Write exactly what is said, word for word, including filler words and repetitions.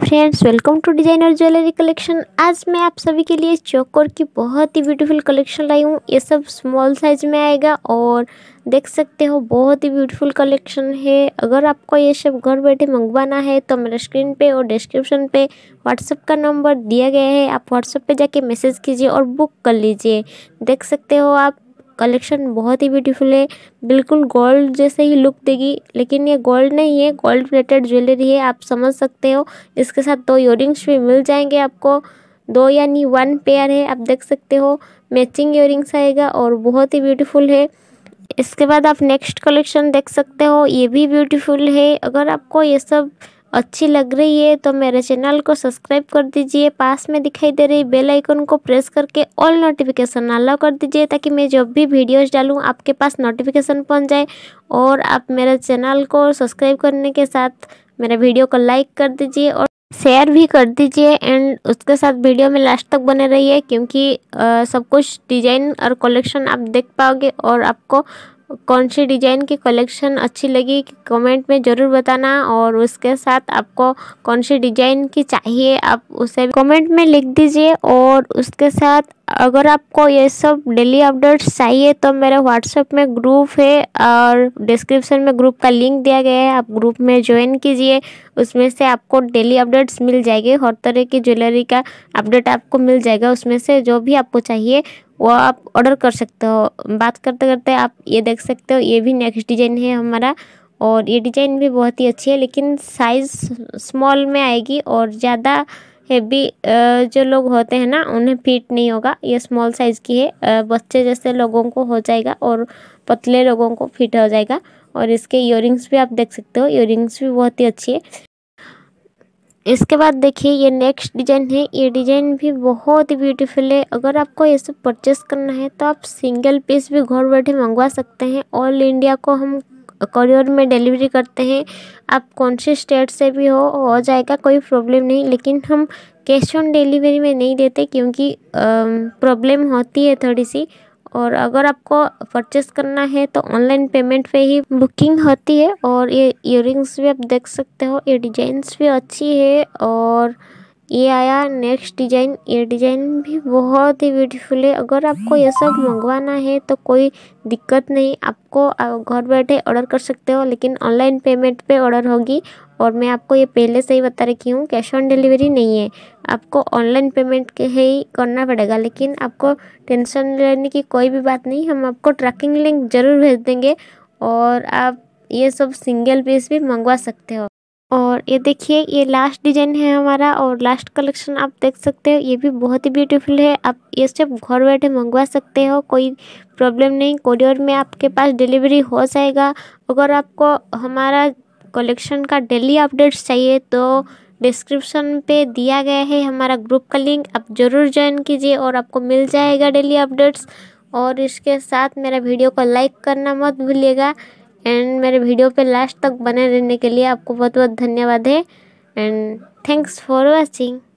Friends, welcome to designer jewellery collection. आज मैं आप सभी के लिए चोकर की बहुत ही ब्यूटीफुल कलेक्शन लाई हूँ। ये सब स्मॉल साइज में आएगा और देख सकते हो बहुत ही ब्यूटीफुल कलेक्शन है। अगर आपको ये सब घर बैठे मंगवाना है तो मेरे स्क्रीन पे और डिस्क्रिप्शन पे व्हाट्सएप का नंबर दिया गया है। आप व्हाट्सएप पे जाके मैसेज कीजिए और बुक कर लीजिए। देख सकते हो आप, कलेक्शन बहुत ही ब्यूटीफुल है, बिल्कुल गोल्ड जैसे ही लुक देगी, लेकिन ये गोल्ड नहीं है, गोल्ड प्लेटेड ज्वेलरी है, आप समझ सकते हो। इसके साथ दो इयररिंग्स भी मिल जाएंगे आपको, दो यानी वन पेयर है। आप देख सकते हो मैचिंग इयररिंग्स आएगा और बहुत ही ब्यूटीफुल है। इसके बाद आप नेक्स्ट कलेक्शन देख सकते हो, ये भी ब्यूटीफुल है। अगर आपको ये सब अच्छी लग रही है तो मेरे चैनल को सब्सक्राइब कर दीजिए। पास में दिखाई दे रही बेल आइकन को प्रेस करके ऑल नोटिफिकेशन अलाउ कर दीजिए, ताकि मैं जब भी वीडियोस डालूं आपके पास नोटिफिकेशन पहुंच जाए। और आप मेरे चैनल को सब्सक्राइब करने के साथ मेरे वीडियो को लाइक कर दीजिए और शेयर भी कर दीजिए। एंड उसके साथ वीडियो में लास्ट तक बने रहिए, क्योंकि आ, सब कुछ डिज़ाइन और कलेक्शन आप देख पाओगे। और आपको कौन सी डिज़ाइन की कलेक्शन अच्छी लगी कमेंट में ज़रूर बताना, और उसके साथ आपको कौन सी डिज़ाइन की चाहिए आप उसे कमेंट में लिख दीजिए। और उसके साथ अगर आपको ये सब डेली अपडेट्स चाहिए तो मेरे व्हाट्सएप में ग्रुप है और डिस्क्रिप्शन में ग्रुप का लिंक दिया गया है, आप ग्रुप में ज्वाइन कीजिए। उसमें से आपको डेली अपडेट्स मिल जाएंगे, हर तरह की ज्वेलरी का अपडेट आपको मिल जाएगा। उसमें से जो भी आपको चाहिए वो आप ऑर्डर कर सकते हो। बात करते करते आप ये देख सकते हो, ये भी नेक्स्ट डिज़ाइन है हमारा, और ये डिज़ाइन भी बहुत ही अच्छी है, लेकिन साइज़ स्मॉल में आएगी और ज़्यादा हेवी जो लोग होते हैं ना उन्हें फिट नहीं होगा। ये स्मॉल साइज़ की है, बच्चे जैसे लोगों को हो जाएगा और पतले लोगों को फिट हो जाएगा। और इसके इयररिंग्स भी आप देख सकते हो, इयररिंग्स भी बहुत ही अच्छी है। इसके बाद देखिए ये नेक्स्ट डिज़ाइन है, ये डिज़ाइन भी बहुत ही ब्यूटीफुल है। अगर आपको ये सब परचेस करना है तो आप सिंगल पीस भी घर बैठे मंगवा सकते हैं। ऑल इंडिया को हम कोरियर में डिलीवरी करते हैं, आप कौन से स्टेट से भी हो हो जाएगा, कोई प्रॉब्लम नहीं। लेकिन हम कैश ऑन डिलीवरी में नहीं देते, क्योंकि प्रॉब्लम होती है थोड़ी सी। और अगर आपको परचेस करना है तो ऑनलाइन पेमेंट पे ही बुकिंग होती है। और ये इयररिंग्स भी आप देख सकते हो, ये डिज़ाइंस भी अच्छी है। और ये आया नेक्स्ट डिज़ाइन, ये डिज़ाइन भी बहुत ही ब्यूटीफुल है। अगर आपको ये सब मंगवाना है तो कोई दिक्कत नहीं, आपको घर बैठे ऑर्डर कर सकते हो, लेकिन ऑनलाइन पेमेंट पे ऑर्डर होगी। और मैं आपको ये पहले से ही बता रखी हूँ, कैश ऑन डिलीवरी नहीं है, आपको ऑनलाइन पेमेंट के ही करना पड़ेगा। लेकिन आपको टेंशन लेने की कोई भी बात नहीं, हम आपको ट्रैकिंग लिंक ज़रूर भेज देंगे और आप ये सब सिंगल पीस भी मंगवा सकते हो। और ये देखिए ये लास्ट डिज़ाइन है हमारा, और लास्ट कलेक्शन आप देख सकते हो, ये भी बहुत ही ब्यूटीफुल है। आप ये सब घर बैठे मंगवा सकते हो, कोई प्रॉब्लम नहीं, कोरियर में आपके पास डिलीवरी हो जाएगा। अगर आपको हमारा कलेक्शन का डेली अपडेट्स चाहिए तो डिस्क्रिप्शन पे दिया गया है हमारा ग्रुप का लिंक, आप ज़रूर ज्वाइन कीजिए और आपको मिल जाएगा डेली अपडेट्स। और इसके साथ मेरा वीडियो को लाइक करना मत भूलिएगा। एंड मेरे वीडियो पे लास्ट तक बने रहने के लिए आपको बहुत बहुत धन्यवाद है। And thanks for watching.